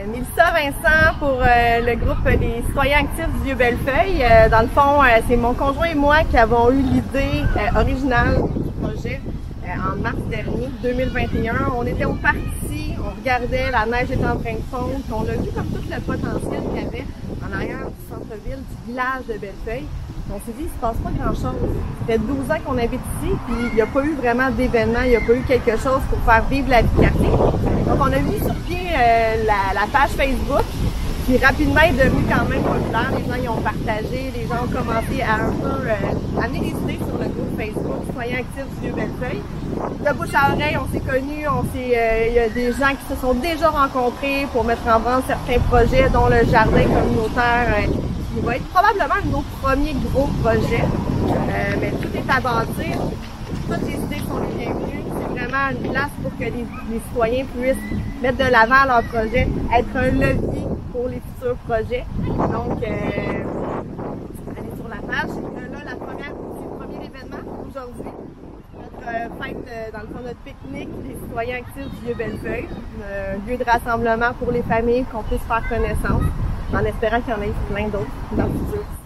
Mélissa Vincent pour le groupe des citoyens actifs du Vieux-Bellefeuille. Dans le fond, c'est mon conjoint et moi qui avons eu l'idée originale du projet en mars dernier, 2021. On était au parc ici, on regardait, la neige était en train de fondre, puis on a vu comme tout le potentiel qu'il y avait en arrière du centre-ville, du village de Bellefeuille. On s'est dit, il se passe pas grand-chose. Ça fait 12 ans qu'on habite ici, puis il n'y a pas eu vraiment d'événement, il n'y a pas eu quelque chose pour faire vivre la vie de quartier. Donc on a mis sur pied la page Facebook, qui rapidement est devenue quand même populaire. Les gens y ont partagé, les gens ont commencé à un peu amener des idées sur le groupe Facebook Citoyens actifs du Vieux-Bellefeuille. De bouche à oreille, on s'est connus, il y a des gens qui se sont déjà rencontrés pour mettre en branle certains projets, dont le jardin communautaire, qui va être probablement nos premiers gros projets. Mais tout est à bâtir, toutes les idées sont les bienvenues. C'est vraiment une place pour que les citoyens puissent mettre de l'avant leurs projets, être un levier pour les futurs projets. Donc, allez sur la page. Là, c'est le premier événement aujourd'hui. Notre fête, dans le fond, notre pique-nique des citoyens actifs du Vieux-Bellefeuille. Un lieu de rassemblement pour les familles, qu'on puisse faire connaissance, en espérant qu'il y en ait plein d'autres dans le futur.